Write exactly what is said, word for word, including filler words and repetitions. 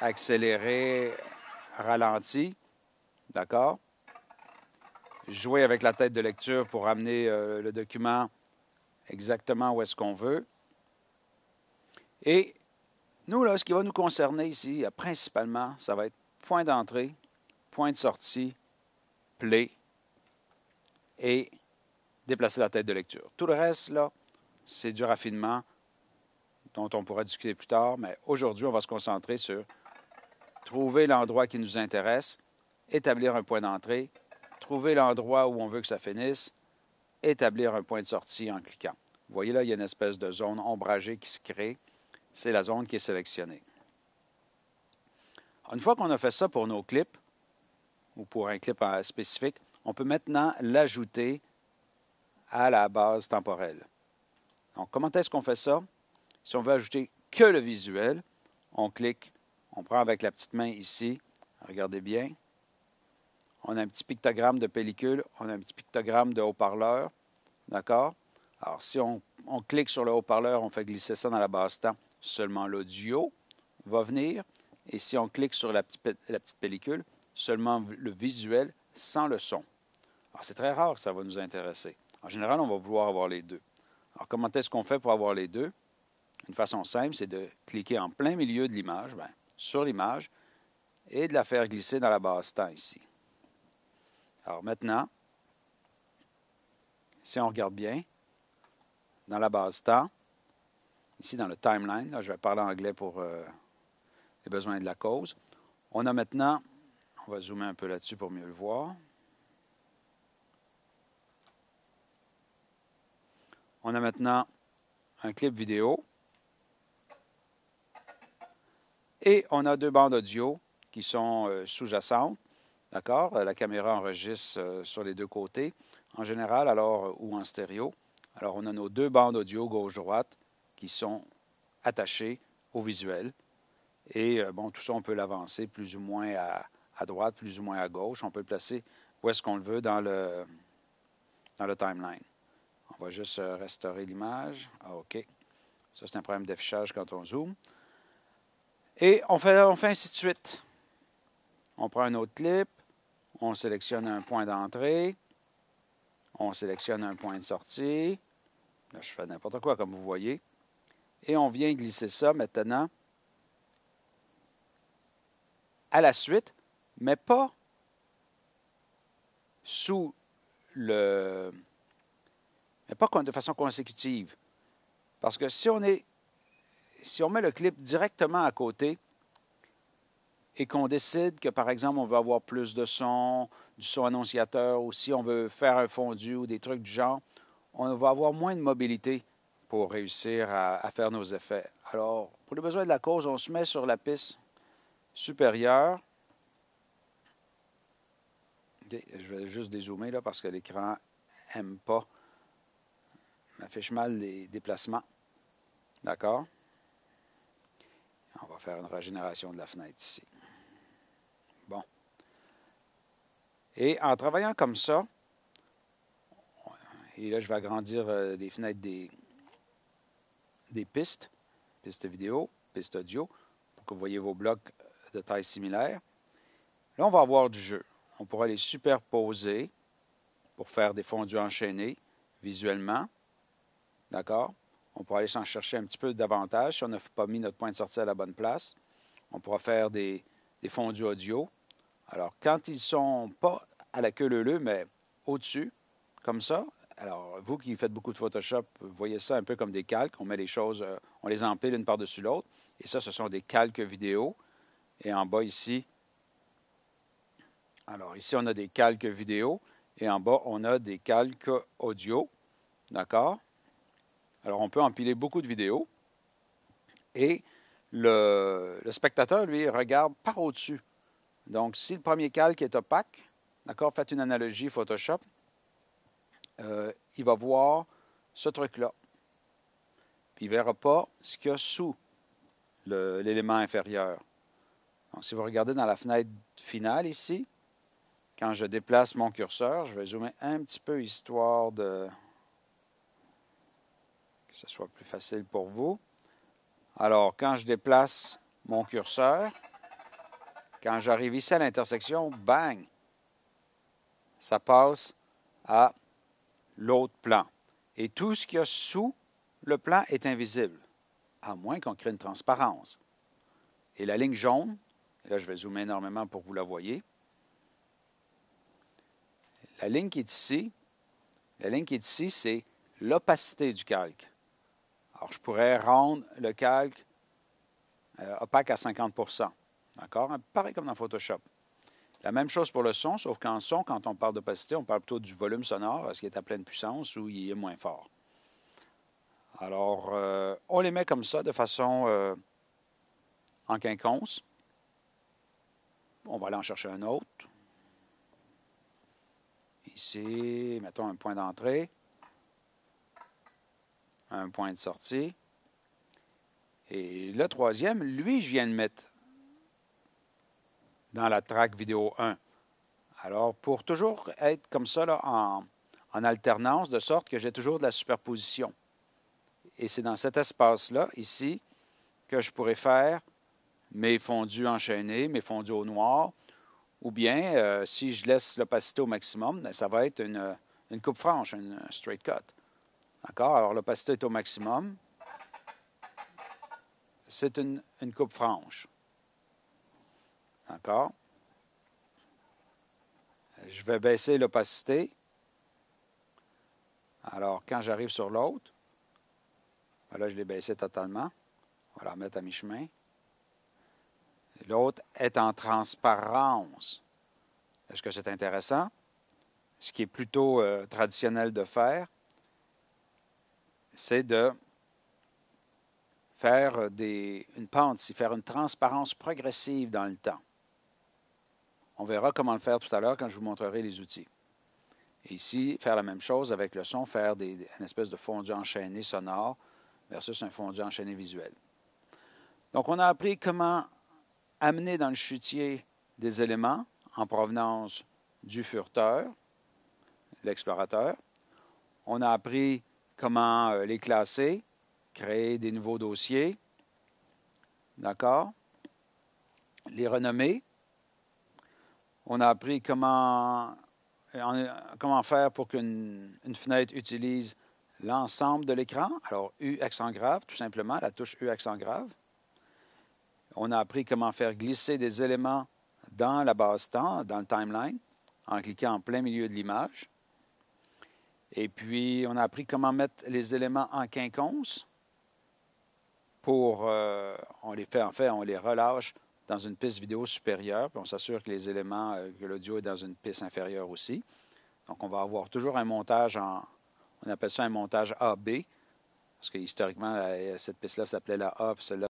accélérer, ralenti, d'accord? Jouer avec la tête de lecture pour amener euh, le document exactement où est-ce qu'on veut. Et nous, là, ce qui va nous concerner ici, principalement, ça va être point d'entrée, point de sortie, play et déplacer la tête de lecture. Tout le reste, là, c'est du raffinement dont on pourra discuter plus tard, mais aujourd'hui, on va se concentrer sur trouver l'endroit qui nous intéresse, établir un point d'entrée, trouver l'endroit où on veut que ça finisse, établir un point de sortie en cliquant. Vous voyez là, il y a une espèce de zone ombragée qui se crée. C'est la zone qui est sélectionnée. Une fois qu'on a fait ça pour nos clips, ou pour un clip spécifique, on peut maintenant l'ajouter à la base temporelle. Donc, comment est-ce qu'on fait ça? Si on veut ajouter que le visuel, on clique, on prend avec la petite main ici, regardez bien, on a un petit pictogramme de pellicule, on a un petit pictogramme de haut-parleur, d'accord? Alors, si on, on clique sur le haut-parleur, on fait glisser ça dans la base temps, seulement l'audio va venir, et si on clique sur la petite, la petite pellicule, seulement le visuel sans le son. Alors, c'est très rare que ça va nous intéresser. En général, on va vouloir avoir les deux. Alors, comment est-ce qu'on fait pour avoir les deux? Une façon simple, c'est de cliquer en plein milieu de l'image, bien, sur l'image, et de la faire glisser dans la base temps ici. Alors maintenant, si on regarde bien, dans la base temps, ici dans le timeline, là, je vais parler anglais pour euh, les besoins de la cause, on a maintenant, on va zoomer un peu là-dessus pour mieux le voir, on a maintenant un clip vidéo et on a deux bandes audio qui sont euh, sous-jacentes. D'accord? La caméra enregistre euh, sur les deux côtés, en général, alors, euh, ou en stéréo. Alors, on a nos deux bandes audio gauche-droite qui sont attachées au visuel. Et, euh, bon, tout ça, on peut l'avancer plus ou moins à, à droite, plus ou moins à gauche. On peut le placer où est-ce qu'on le veut dans le, dans le timeline. On va juste euh, restaurer l'image. Ah, OK. Ça, c'est un problème d'affichage quand on zoome. Et on fait, on fait ainsi de suite. On prend un autre clip. On sélectionne un point d'entrée. On sélectionne un point de sortie. Là, je fais n'importe quoi, comme vous voyez. Et on vient glisser ça maintenant à la suite, mais pas sous le... mais pas de façon consécutive. Parce que si on est... si on met le clip directement à côté et qu'on décide que, par exemple, on veut avoir plus de son, du son annonciateur, ou si on veut faire un fondu ou des trucs du genre, on va avoir moins de mobilité pour réussir à, à faire nos effets. Alors, pour les besoins de la cause, on se met sur la piste supérieure. Okay, je vais juste dézoomer là parce que l'écran n'aime pas, m'affiche mal les déplacements. D'accord? On va faire une régénération de la fenêtre ici. Bon. Et en travaillant comme ça, et là, je vais agrandir euh, les fenêtres des, des pistes, pistes vidéo, pistes audio, pour que vous voyez vos blocs de taille similaire. Là, on va avoir du jeu. On pourra les superposer pour faire des fondus enchaînés visuellement. D'accord? On pourra aller s'en chercher un petit peu davantage si on n'a pas mis notre point de sortie à la bonne place. On pourra faire des, des fondus audio. Alors, quand ils ne sont pas à la queue leu-leu, mais au-dessus, comme ça, alors, vous qui faites beaucoup de Photoshop, vous voyez ça un peu comme des calques. On met les choses, euh, on les empile une par-dessus l'autre. Et ça, ce sont des calques vidéo. Et en bas ici, alors ici, on a des calques vidéo. Et en bas, on a des calques audio. D'accord? Alors, on peut empiler beaucoup de vidéos. Et le, le spectateur, lui, regarde par au-dessus. Donc, si le premier calque est opaque, d'accord, faites une analogie Photoshop, euh, il va voir ce truc-là. Puis il ne verra pas ce qu'il y a sous l'élément inférieur. Donc, si vous regardez dans la fenêtre finale ici, quand je déplace mon curseur, je vais zoomer un petit peu histoire de que ce soit plus facile pour vous. Alors, quand je déplace mon curseur, Quand j'arrive ici à l'intersection, bang, ça passe à l'autre plan. Et tout ce qu'il y a sous le plan est invisible, à moins qu'on crée une transparence. Et la ligne jaune, et là je vais zoomer énormément pour que vous la voyez, la ligne qui est ici, la ligne qui est ici, c'est l'opacité du calque. Alors, je pourrais rendre le calque euh, opaque à cinquante pour cent. D'accord? Pareil comme dans Photoshop. La même chose pour le son, sauf qu'en son, quand on parle d'opacité, on parle plutôt du volume sonore, est-ce qu'il est à pleine puissance ou il est moins fort. Alors, euh, on les met comme ça, de façon euh, en quinconce. On va aller en chercher un autre. Ici, mettons un point d'entrée, un point de sortie. Et le troisième, lui, je viens de mettre dans la track vidéo un. Alors, pour toujours être comme ça, là, en, en alternance, de sorte que j'ai toujours de la superposition. Et c'est dans cet espace-là, ici, que je pourrais faire mes fondus enchaînés, mes fondus au noir, ou bien, euh, si je laisse l'opacité au maximum, bien, ça va être une, une coupe franche, une straight cut. D'accord? Alors, l'opacité est au maximum. C'est une, une coupe franche. D'accord? Je vais baisser l'opacité. Alors, quand j'arrive sur l'autre, là, je l'ai baissé totalement. On va la remettre à mi-chemin. L'autre est en transparence. Est-ce que c'est intéressant? Ce qui est plutôt euh, traditionnel de faire, c'est de faire des, une pente, c'est faire une transparence progressive dans le temps. On verra comment le faire tout à l'heure quand je vous montrerai les outils. Et ici, faire la même chose avec le son, faire des, une espèce de fondu enchaîné sonore versus un fondu enchaîné visuel. Donc, on a appris comment amener dans le chutier des éléments en provenance du furteur, l'explorateur. On a appris comment les classer, créer des nouveaux dossiers, d'accord? Les renommer. On a appris comment, comment faire pour qu'une une fenêtre utilise l'ensemble de l'écran. Alors, U accent grave, tout simplement, la touche U accent grave. On a appris comment faire glisser des éléments dans la base temps, dans le timeline, en cliquant en plein milieu de l'image. Et puis, on a appris comment mettre les éléments en quinconce pour, euh, on les fait, en fait, on les relâche dans une piste vidéo supérieure, puis on s'assure que les éléments, euh, que l'audio est dans une piste inférieure aussi. Donc, on va avoir toujours un montage en, on appelle ça un montage A B, parce que historiquement, cette piste-là s'appelait la A, puis celle-là